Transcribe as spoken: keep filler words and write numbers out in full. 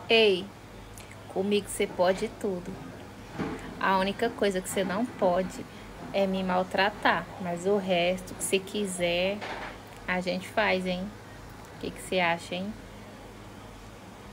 Ei, comigo você pode tudo. A única coisa que você não pode é me maltratar. Mas o resto que você quiser, a gente faz, hein? O que que você acha, hein?